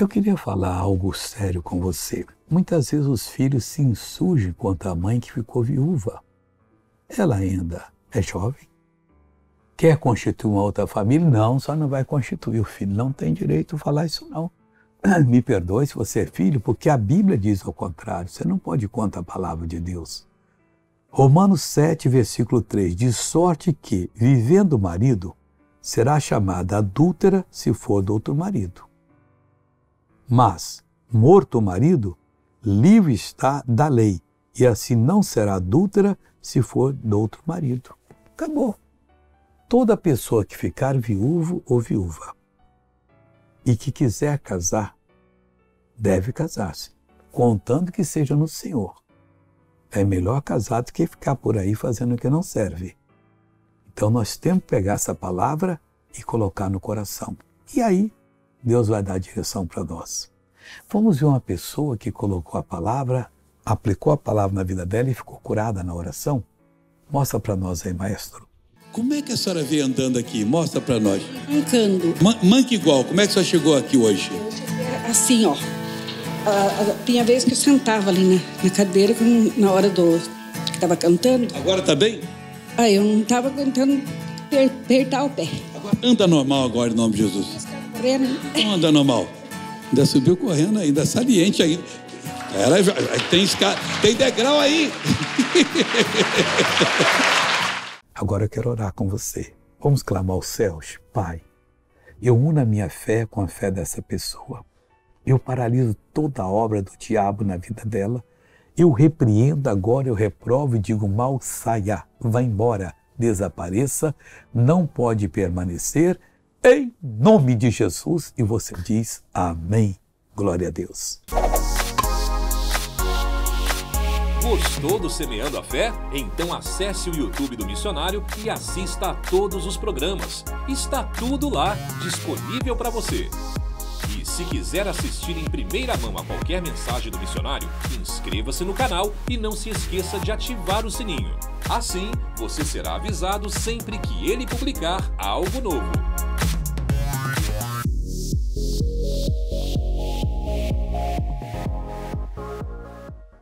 Eu queria falar algo sério com você. Muitas vezes os filhos se insurgem contra a mãe que ficou viúva. Ela ainda é jovem, quer constituir uma outra família? Não, só não vai constituir. O filho não tem direito a falar isso não. Me perdoe se você é filho, porque a Bíblia diz ao contrário. Você não pode ir contra a palavra de Deus. Romanos 7, versículo 3, de sorte que, vivendo o marido, será chamada adúltera se for do outro marido. Mas, morto o marido, livre está da lei, e assim não será adúltera se for do outro marido. Acabou. Toda pessoa que ficar viúvo ou viúva e que quiser casar, deve casar-se, contando que seja no Senhor. É melhor casar do que ficar por aí fazendo o que não serve. Então nós temos que pegar essa palavra e colocar no coração. E aí, Deus vai dar a direção para nós. Vamos ver uma pessoa que colocou a palavra, aplicou a palavra na vida dela e ficou curada na oração? Mostra para nós aí, maestro. Como é que a senhora veio andando aqui? Mostra para nós. Mancando. Manca igual. Como é que a senhora chegou aqui hoje? Eu cheguei assim, ó. Tinha vez que eu sentava ali na cadeira na hora que estava cantando. Agora tá bem? Aí eu não estava aguentando apertar o pé. Agora anda normal agora, em nome de Jesus. Não anda normal. Ainda subiu correndo ainda, saliente ainda. Ela tem degrau aí. Agora eu quero orar com você. Vamos clamar aos céus. Pai, eu uno a minha fé com a fé dessa pessoa. Eu paraliso toda a obra do diabo na vida dela. Eu repreendo agora, eu reprovo e digo: mal saia, vá embora, desapareça, não pode permanecer, em nome de Jesus. E você diz amém. Glória a Deus. Gostou do Semeando a Fé? Então acesse o YouTube do Missionário e assista a todos os programas. Está tudo lá, disponível para você. E se quiser assistir em primeira mão a qualquer mensagem do Missionário, inscreva-se no canal e não se esqueça de ativar o sininho. Assim, você será avisado sempre que ele publicar algo novo.